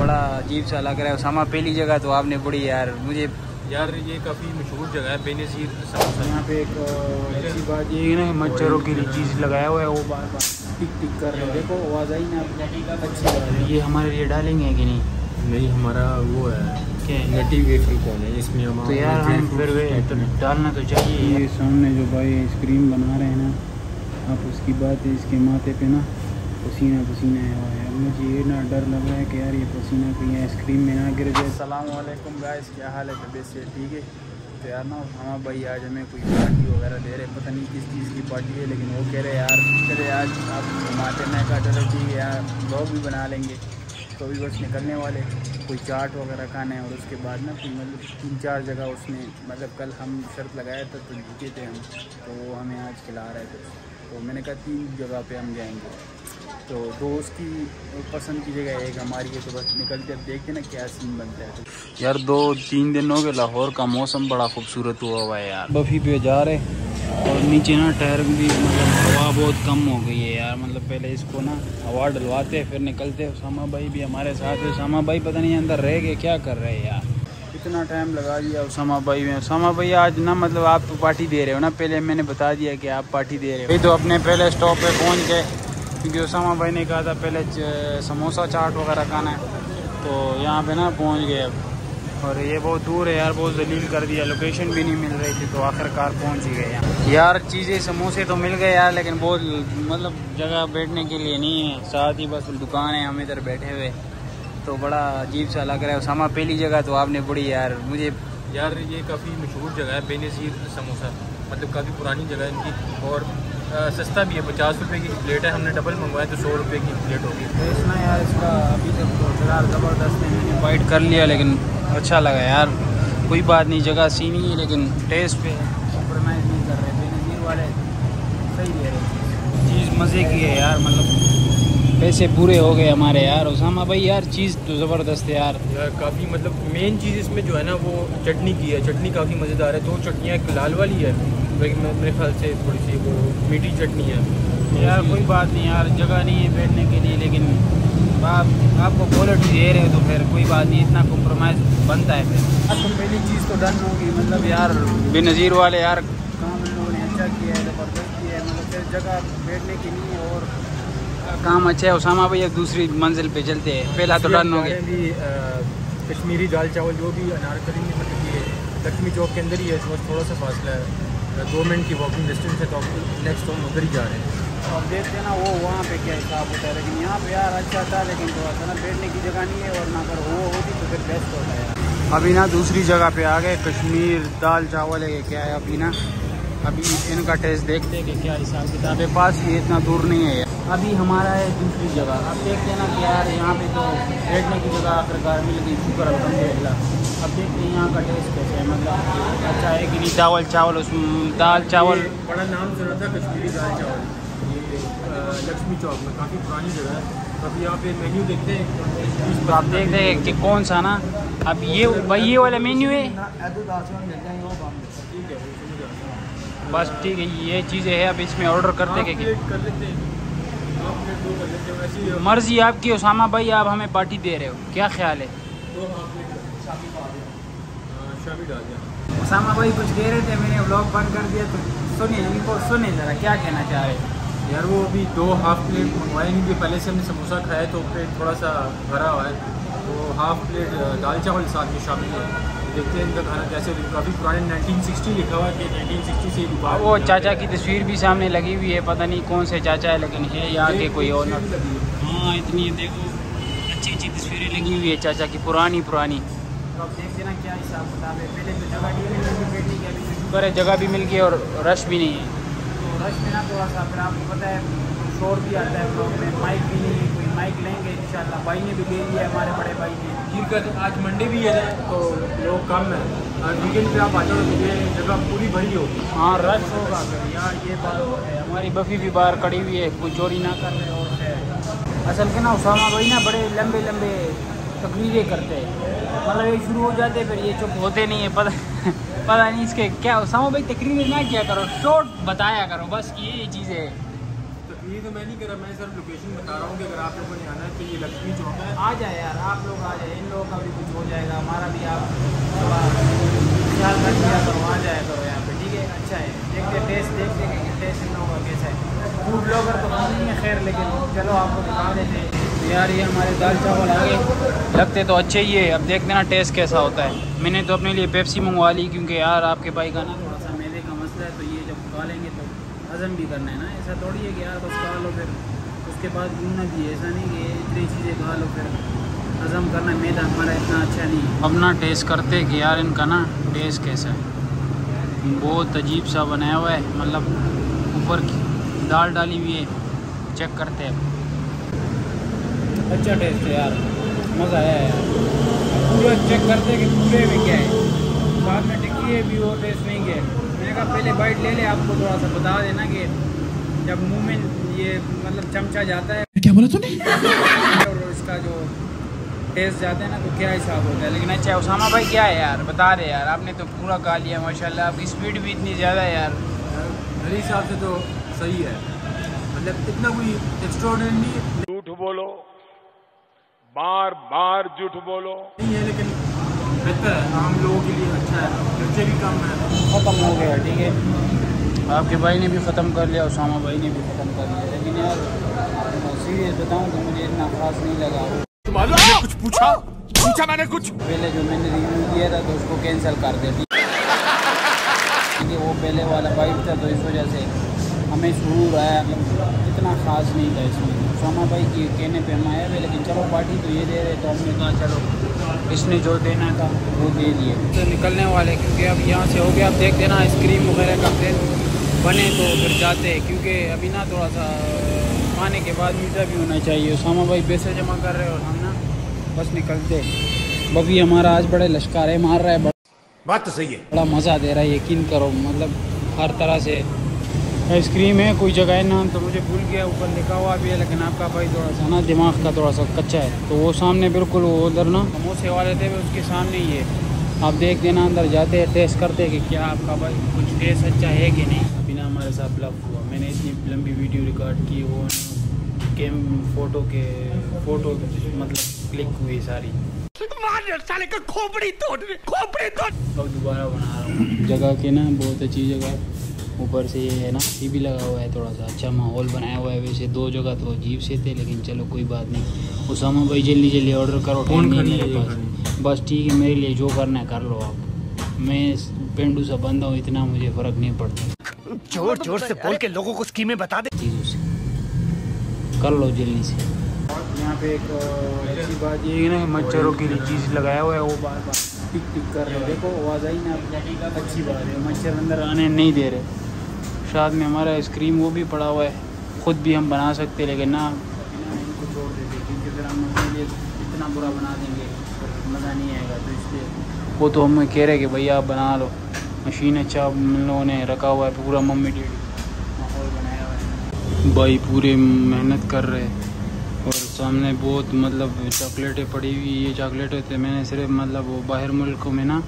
बड़ा अजीब सा लग रहा है। उसामा पहली जगह तो आपने बड़ी यार मुझे यार ये काफ़ी मशहूर जगह है बेनज़ीर समोसा। यहाँ पे एक अच्छी बात ये है ना, मच्छरों के लिए चीज़ लगाया हुआ है, वो बार बार टिक टिक कर रहे हैं। देखो आवाज़ आई ना अच्छी बात है। ये हमारे लिए डालेंगे कि नहीं? नहीं, हमारा वो है क्या नटी वेफर कौन है इसमें हम तो यार हम फिर वे तो डालना तो चाहिए। ये सामने जो भाई आइसक्रीम बना रहे हैं ना, आप उसकी बात है, इसके माथे पे ना पसीना पसीना है। मुझे ये ना डर लग रहा है कि यार ये पसीना कहीं आइसक्रीम में ना गिर जाए। अस्सलाम वालेकुम गाइस, क्या हाल है? तबीयत से ठीक है? तो यार ना हमारा भाई आज हमें कोई पार्टी वगैरह दे रहे, पता नहीं किस चीज़ की पार्टी है, लेकिन वो कह रहे यार चले आज आप घुमाते। मैं कहा चलो ठीक है यार, ब्लॉग भी बना लेंगे। तो अभी बस निकलने वाले, कोई चाट वगैरह खाना है और उसके बाद ना कोई मतलब 3-4 जगह उसने मतलब कल हम शर्त लगाया था तो रुके थे हम, तो वो हमें आज खिला रहे थे। तो मैंने कहा 3 जगह पे हम जाएंगे, तो 2 उसकी पसंद की जगह एक हमारी है। तो बस निकलते अब देखते ना क्या सीन बनता है। यार 2-3 दिन हो गए, लाहौर का मौसम बड़ा खूबसूरत हुआ है यार। बफी पे जा रहे और नीचे ना टायर भी मतलब हवा बहुत कम हो गई है यार। मतलब पहले इसको ना हवा डलवाते फिर निकलते। उसामा भाई भी हमारे साथ है। उसामा भाई पता नहीं अंदर रह गए क्या कर रहे हैं यार, इतना टाइम लगा दिया उसामा भाई में। उसामा भाई आज ना मतलब आप पार्टी दे रहे हो ना, पहले मैंने बता दिया कि आप पार्टी दे रहे हो। तो अपने पहले स्टॉप पे पहुँच गए क्योंकि उसामा भाई ने कहा था पहले समोसा चाट वगैरह खाना है, तो यहाँ पे ना पहुँच गए अब। और ये बहुत दूर है यार, बहुत जलील कर दिया, लोकेशन भी नहीं मिल रही थी, तो आखिरकार पहुँच ही गए यहाँ। यार चीज़ें समोसे तो मिल गए यार, लेकिन बहुत मतलब जगह बैठने के लिए नहीं है, साथ ही बस दुकान है, हम इधर बैठे हुए, तो बड़ा अजीब सा लग रहा है। उसामा पहली जगह तो आपने बड़ी यार मुझे यार ये काफ़ी मशहूर जगह है बेनज़ीर समोसा, मतलब काफ़ी पुरानी जगह है इनकी, और सस्ता भी है। 50 रुपये की प्लेट है, हमने डबल मंगवाया तो 100 रुपये की प्लेट होगी। टेस्ट ना यार इसका अभी तक तो फिलहाल ज़बरदस्त है, मैंने बाइट कर लिया लेकिन अच्छा लगा यार। कोई बात नहीं, जगह सी नहीं है लेकिन टेस्ट पे कॉम्प्रोमाइज़ नहीं कर रहे। बेनज़ीर वाले सही दे रहे, चीज़ मज़े की है यार, मतलब पैसे पूरे हो गए हमारे यार। उसामा भाई यार चीज़ तो ज़बरदस्त है यार काफ़ी मतलब मेन चीज़ इसमें जो है ना वो चटनी की है। चटनी काफ़ी मज़ेदार है। 2 चटनियाँ, एक लाल वाली है, मेरे ख्याल से थोड़ी सी वो मीठी चटनी है यार। कोई बात नहीं यार, जगह नहीं है बैठने के लिए, लेकिन आपको क्वालिटी दे रहे हो तो फिर कोई बात नहीं, इतना कॉम्प्रोमाइज़ बनता है फिर। तुम पहली चीज़ तो डन होगी, मतलब यार बेनज़ीर वाले यार काम इन लोगों ने अच्छा किया है, ज़बरदस्त किया है, मतलब फिर जगह बैठने की नहीं है और काम अच्छा है। उसामा भाई अब दूसरी मंजिल पे चलते हैं, पहला तो डन हो गया। कश्मीरी दाल चावल जो भी अनारकली में मतलब ये लक्ष्मी चौक के अंदर ही है, बस थोड़ा सा फासला है, 2 मिनट की वॉकिंग डिस्टेंस है, तो नेक्स्ट हम उधर ही जा रहे हैं। अब देखते हैं ना वो वहाँ पे क्या हिसाब होता है, लेकिन यहाँ पे यार अच्छा था, लेकिन थोड़ा सा ना बैठने की जगह नहीं है, और ना अगर वो होती तो फिर बेस्ट होता है। अभी ना दूसरी जगह पे आ गए, कश्मीर दाल चावल है क्या है अभी ना, अभी इनका टेस्ट देखते हैं कि क्या हिसाब किताब है। पास ये इतना दूर नहीं है यार। अभी हमारा है दूसरी जगह, अब देखते हैं ना कि यार यहाँ पे तो बैठने की जगह आखिरकार मिल गई, शुक्र अल्हम्दुलिल्लाह। अब देखते हैं यहाँ का टेस्ट कैसे है, मतलब अच्छा है कि नहीं। दाल चावल, उसमें दाल चावल बड़ा नाम सुना था कश्मीरी दाल चावल, ये लक्ष्मी चौक में, काफ़ी पुरानी जगह है। तो अभी यहाँ पे मेन्यू देखते हैं, तो आप देखते हैं कि कौन सा ना, अब ये भाई ये वाला मेन्यू है बस, ठीक है ये चीज़ें है। अब इसमें ऑर्डर करते हैं कि कर लेते हैं, मर्जी आपकी उसामा भाई, आप हमें पार्टी दे रहे हो, क्या ख्याल है? शामी डाल दिया। उसामा भाई कुछ कह रहे थे, मैंने व्लॉग बंद कर दिया, तो सुनिए इनको, सुनिए ज़रा क्या कहना चाह रहे हैं। यार वो अभी 2 हाफ प्लेट मंगवाएंगे, पहले से हमने समोसा खाया तो पेट थोड़ा सा भरा हुआ है, तो हाफ प्लेट दाल चावल साथ में शामिल है। देखते हैं इनका खाना कैसे। काफ़ी पुराने 1960 लिखा हुआ है कि 1960 से वो चाचा की तस्वीर भी सामने लगी हुई है, पता नहीं कौन से चाचा है, लेकिन है यहाँ के कोई और। हाँ इतनी देखो अच्छी अच्छी तस्वीरें लगी हुई है चाचा की, पुरानी पुरानी। तो अब देखते ना क्या हिसाब किताब है। पहले तो जगह नहीं मिल रही बैठने की, अभी तो शुक्र है जगह भी मिल गई और रश भी नहीं है। तो रश में ना थोड़ा सा फिर आपको पता है शोर भी आता है ब्लॉग में, माइक भी नहीं है, कोई माइक लेंगे इंशाल्लाह। भाई ने भी ले लिया, हमारे बड़े भाई ने। आज मंडे भी है तो लोग कम है, और वीकेंड पे आप आ जाओ तो ये जगह पूरी भरी होगी। हाँ रश होगा फिर यार, ये बात है। हमारी बफी भी बाहर खड़ी हुई है, कोई चोरी ना कर रहे। और असल के ना उसामा भाई ना बड़े लंबे लंबे तकरीरें करते हैं, मतलब ये शुरू हो जाते फिर ये चुप होते नहीं है। पता नहीं इसके क्या। उसामा भाई तकरीरें ना किया करो, शॉर्ट बताया करो, बस ये चीज़ें है। तो ये तो मैं नहीं कर रहा, मैं सिर्फ लोकेशन बता रहा हूँ कि अगर आप लोगों ने आना है तो ये लक्ष्मी चौक है। आ जाए यार, आप लोग आ जाए, इन लोगों का भी कुछ हो जाएगा, हमारा भी आप थोड़ा ख्याल रख दिया करो, आ जाया करो यहाँ पे, ठीक है। अच्छा है, देखते टेस्ट देखते कि टेस्ट इन लोगों का कैसा है। फूड ब्लॉगर तो हम नहीं है खैर, लेकिन चलो आपको दिखा देते हैं। यार ये हमारे दाल चावल आ गए, लगते तो अच्छे ही है, अब देखते ना टेस्ट कैसा होता है। मैंने तो अपने लिए पेप्सी मंगवा ली, क्योंकि यार आपके भाई का ना थोड़ा सा मैदे का मसला है, तो ये जब खा लेंगे तो हज़म भी करना है ना, ऐसा थोड़ी है कि यार बस खा लो फिर उसके बाद घूमना भी है, ऐसा नहीं कि इतनी चीज़ें खा लो फिर हज़म करना। मैदा हमारा इतना अच्छा नहीं है। अब ना टेस्ट करते कि यार इनका ना टेस्ट कैसा है। बहुत अजीब सा बनाया हुआ है, मतलब ऊपर की दाल डाली हुई है, चेक करते हैं। अच्छा टेस्ट है यार, मज़ा आया है यार। पूरा चेक करते कि पूरे में क्या है, बाद में टिक्की है भी वो टेस्ट नहीं है। मैंने कहा पहले बाइट ले ले, आपको थोड़ा सा बता देना कि जब मुंह में ये मतलब चमचा जाता है, क्या बोला तूने, और इसका जो टेस्ट जाता है ना तो क्या हिसाब होता है। लेकिन अच्छा उसामा भाई क्या है यार, बता रहे यार, आपने तो पूरा खा लिया माशाल्लाह, आपकी स्पीड भी इतनी ज़्यादा है यार। मेरे हिसाब से तो सही है, मतलब इतना कोई एक्स्ट्राऑर्डिनरी नहीं। झूठ बोलो, बार बार झूठ बोलो नहीं है, लेकिन बेहतर है, आम लोगों के लिए अच्छा है, खर्चे भी कम है। ख़त्म हो गया, ठीक है। आपके भाई ने भी ख़त्म कर लिया, उसामा भाई ने भी ख़त्म कर लिया, लेकिन यार सीरियस बताऊँ तो मुझे इतना ख़ास नहीं लगा। तुम्हारा कुछ पूछा मैंने कुछ पहले जो मैंने रिव्यू किया था तो उसको कैंसिल कर दे, क्योंकि वो पहले वाला बाइक था, तो इस वजह से हमें सुरूर आया, मतलब इतना ख़ास नहीं था इसमें। उसामा भाई के कहने पे हम आए हुए, लेकिन चलो पार्टी तो ये दे रहे, तो हमने कहा चलो इसने जो देना था वो दे दिए। तो निकलने वाले, क्योंकि अब यहाँ से हो गया, अब देख देना आइसक्रीम वगैरह का प्लेन बने तो फिर जाते हैं, क्योंकि अभी ना थोड़ा सा खाने के बाद मीठा भी होना चाहिए। उसामा भाई पैसे जमा कर रहे हैं और हम ना बस निकलते। बबी हमारा आज बड़े लश्कारे मार रहा है, बात तो सही है, बड़ा मज़ा दे रहा है, यकीन करो, मतलब हर तरह से आइसक्रीम है। कोई जगह है नाम तो मुझे भूल गया, ऊपर लिखा हुआ भी है, लेकिन आपका भाई थोड़ा सा ना दिमाग का थोड़ा सा कच्चा है, तो वो सामने बिल्कुल वो उधर ना समोसे वाले थे उसके सामने ही है। आप देख देना, अंदर जाते हैं, टेस्ट करते हैं कि क्या आपका भाई कुछ टेस्ट अच्छा है कि नहीं। अभी ना हमारे साथ ब्लफ हुआ, मैंने इतनी लंबी वीडियो रिकॉर्ड की, वो गेम फ़ोटो मतलब क्लिक हुई सारी, साले का खोपड़ी तोड़। अब दोबारा बना रहा हूँ। जगह के ना बहुत अच्छी जगह, ऊपर से ये है ना टीवी लगा हुआ है, थोड़ा सा अच्छा माहौल बनाया हुआ है। वैसे दो जगह तो अजीब से थे, लेकिन चलो कोई बात नहीं। उसामा भाई जल्दी ऑर्डर करो, कौन टाइम नहीं करनी मेरे है, पास, बस ठीक है, मेरे लिए जो करना है कर लो आप। मैं पेंडू सा बंदा हूँ, इतना मुझे फ़र्क नहीं पड़ता। जोर जोर से बोल के लोगों को स्कीमें बता दे, चीज़ों से कर लो जल्दी से। यहाँ पे एक अच्छी बात ये है ना, मच्छरों के लिए चीज़ लगाया हुआ है, वो बार बार टिक टिक कर रहे हो, देखो आवाज़ आई ना, अच्छी बात है, मच्छर अंदर आने नहीं दे रहे। साथ में हमारा आइसक्रीम वो भी पड़ा हुआ है, ख़ुद भी हम बना सकते, लेकिन ना इनको छोड़ देते, क्योंकि फिर हम अपने लिए इतना बुरा बना देंगे मज़ा नहीं आएगा, तो इसलिए वो तो हमें कह रहे कि भैया आप बना लो। मशीन अच्छा हम लोगों ने रखा हुआ है, पूरा मम्मी डैडी माहौल बनाया हुआ है, भाई पूरे मेहनत कर रहे हैं। और सामने बहुत मतलब चॉकलेटें पड़ी हुई, ये चॉकलेट होते मैंने सिर्फ मतलब वो बाहर मुल्कों में ना,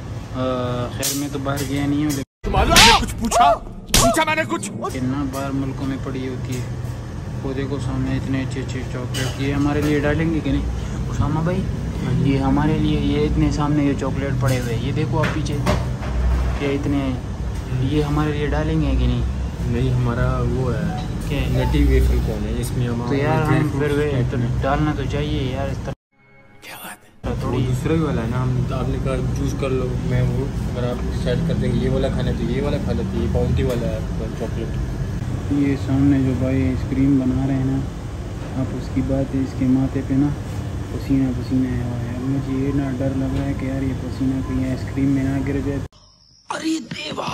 खैर मैं तो बाहर गया नहीं हूँ, तुम्हारा कुछ पूछा मैंने कुछ, लेकिन ना बाहर मुल्कों में पड़ी होती है। वो देखो सामने इतने अच्छे अच्छे चॉकलेट, ये हमारे लिए डालेंगे कि नहीं उसामा भाई? ये हमारे लिए, ये इतने सामने ये चॉकलेट पड़े हुए, ये देखो आप पीछे, ये इतने, ये हमारे लिए डालेंगे कि नहीं? नहीं, हमारा वो है क्या नटी वेफर कौन है इसमें, हम तो यार हम फिर वे तो डालना तो चाहिए यार, इस तरह क्या बात है। थोड़ी दूसरा ही वाला है ना, हम तो आपने कहा चूज़ कर लो, मैं वो अगर आप डिसाइड कर देंगे ये वाला खाना तो ये वाला खा लेते, ये बाउंटी वाला है चॉकलेट। ये सामने जो भाई आइसक्रीम बना रहे हैं ना, आप उसकी बात है, इसके माथे पे ना पसीना पसीना है हुआ है। मुझे ये ना डर लग रहा है कि यार ये पसीना कहीं आइसक्रीम में ना गिर जाए। अरे देवा,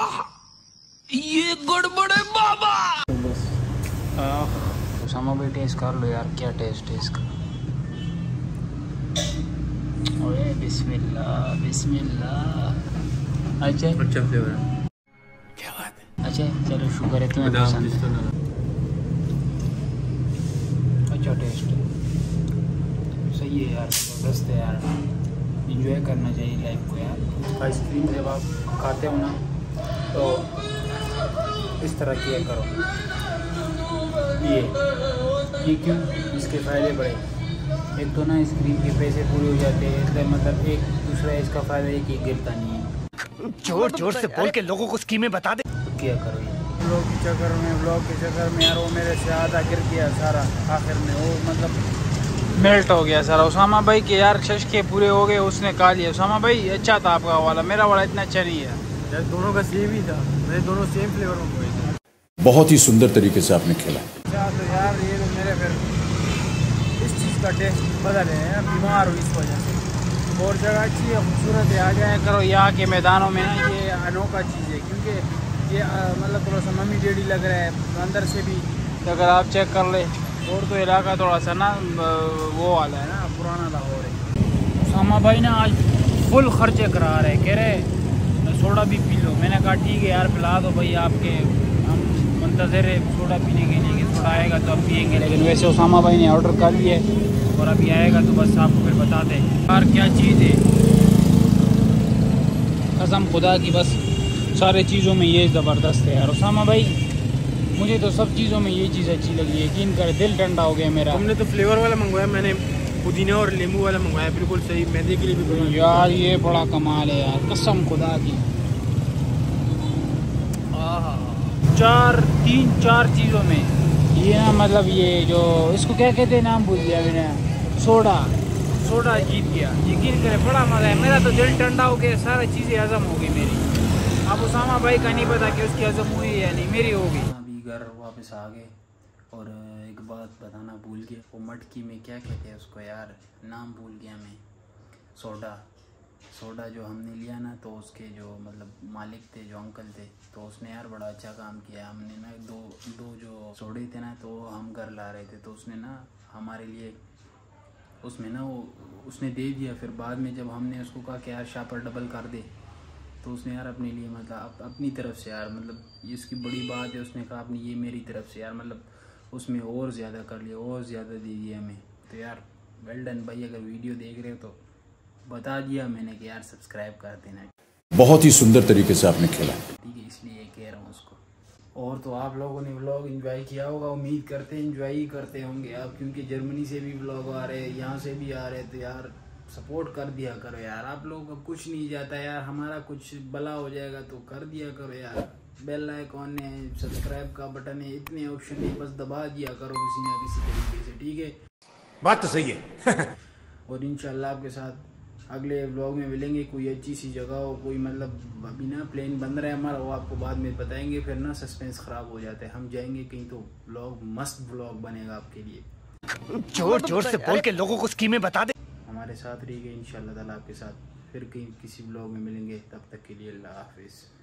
ये गड़बड़ है बाबा। तो बस उसामा भाई टेस्ट कर लो यार, क्या टेस्ट है इसका। ओए बिस्मिल्लाह बिस्मिल्लाह। अच्छा फ्लेवर है, क्या बात है। अच्छा चलो शुक्र है तुम्हें पसंद है। अच्छा टेस्ट है, सही है यार, ज़बरदस्त है यार, इंजॉय करना चाहिए लाइफ को यार। आइसक्रीम जब आप खाते हो ना तो इस तरह किया करो। ये क्यों, इसके फ़ायदे बड़े। एक तो ना स्क्रीन के पैसे पूरे हो जाते हैं, इसलिए मतलब एक दूसरा इसका फ़ायदा है कि गिरता नहीं है। जोर जोर से बोल के लोगों को स्कीमें बता दे। क्या करो ये ब्लॉग के चक्कर में यार वो मेरे से आधा गिर गया सारा, आखिर में वो मतलब मेल्ट हो गया सारा। उसामा भाई के यार शशके पूरे हो गए, उसने खा लिया। उसामा भाई अच्छा था आपका वाला, मेरा वाला इतना अच्छा नहीं है यार, दोनों का सेम ही था, मैंने दोनों सेम फ्लेवर मंगवाए थे। बहुत ही सुंदर तरीके से आपने खेला। अच्छा तो यार ये तो मेरे फिर इस चीज़ का टेस्ट बदल है, बीमार हुई इस वजह से। और जगह अच्छी है, खूबसूरत है, आ जाया करो यहाँ के मैदानों में ना, ये अनोखा चीज़ है। क्योंकि ये मतलब थोड़ा सा मम्मी डैडी लग रहा है अंदर से भी, अगर आप चेक कर ले। और तो इलाका थोड़ा सा ना वो वाला है ना, पुराना लाहौर है। उसामा भाई ना आज फुल खर्चे करा रहे, कह रहे सोडा भी पी लो। मैंने कहा ठीक है यार पिला दो भाई, आपके हम मुंतज़िर है सोडा पीने के लिए, कि सोडा आएगा तो अब पियेंगे। लेकिन वैसे उसामा भाई ने ऑर्डर कर लिया है और अभी आएगा तो बस आपको फिर बता दें यार क्या चीज़ है। कसम खुदा की बस सारे चीज़ों में ये ज़बरदस्त है यार उसामा भाई। मुझे तो सब चीज़ों में ये चीज़ अच्छी लगी, यकीन कर दिल ठंडा हो गया मेरा। हमने तो फ्लेवर वाला मंगवाया, मैंने पुदीना और नींबू वाला मंगवाया, बिल्कुल सही, मैदे के लिए भी यार ये बड़ा कमाल है यार, कसम खुदा की। 3-4 चीज़ों में ये ना मतलब ये जो इसको क्या कहते हैं, नाम भूल गया मैंने, सोडा जीत गया। यकीन करें बड़ा मज़ा है, मेरा तो दिल ठंडा हो गया, सारी चीज़ें हज़म हो गई मेरी। अब उसामा भाई का नहीं पता कि उसकी हज़म हुई या नहीं, मेरी हो गई। अभी घर वापस आ गए और एक बात बताना भूल गया, वो मटकी में क्या कहते हैं उसको यार, नाम भूल गया मैं। सोडा जो हमने लिया ना, तो उसके जो मतलब मालिक थे, जो अंकल थे, तो उसने यार बड़ा अच्छा काम किया। हमने ना दो जो सोडे थे ना, तो हम घर ला रहे थे, तो उसने ना हमारे लिए उसमें ना वो उसने दे दिया। फिर बाद में जब हमने उसको कहा कि यार शाह पर डबल कर दे, तो उसने यार अपने लिए मतलब अपनी तरफ से यार मतलब ये इसकी बड़ी बात है, उसने कहा अपनी ये मेरी तरफ से यार मतलब उसमें और ज़्यादा कर लिया, और ज़्यादा दे दिया हमें। तो यार वेल डन भाई, अगर वीडियो देख रहे हो तो बता दिया मैंने कि यार सब्सक्राइब कर देना। बहुत ही सुंदर तरीके से आपने खेला, ठीक है, इसलिए कह रहा हूँ उसको। और तो आप लोगों ने व्लॉग एंजॉय किया होगा, उम्मीद करते हैं एंजॉय ही करते होंगे आप, क्योंकि जर्मनी से भी व्लॉग आ रहे हैं, यहाँ से भी आ रहे हैं। तो यार सपोर्ट कर दिया करो यार, आप लोगों का कुछ नहीं जाता यार, हमारा कुछ भला हो जाएगा तो कर दिया करो यार। बेल आइकॉन है, सब्सक्राइब का बटन है, इतने ऑप्शन है, बस दबा दिया करो किसी ना किसी तरीके से, ठीक है। बात तो सही है। और इंशाल्लाह आपके साथ अगले व्लॉग में मिलेंगे, कोई अच्छी सी जगह हो, कोई मतलब अभी ना प्लान बन रहा है हमारा, वो आपको बाद में बताएंगे, फिर ना सस्पेंस ख़राब हो जाता है। हम जाएंगे कहीं तो व्लॉग मस्त व्लॉग बनेगा आपके लिए। जोर जोर से बोल के लोगों को स्कीमें बता दे। हमारे साथ रहिए इंशाल्लाह ताला, आपके साथ फिर कहीं किसी व्लॉग में मिलेंगे, तब तक के लिए अल्लाह हाफिज़।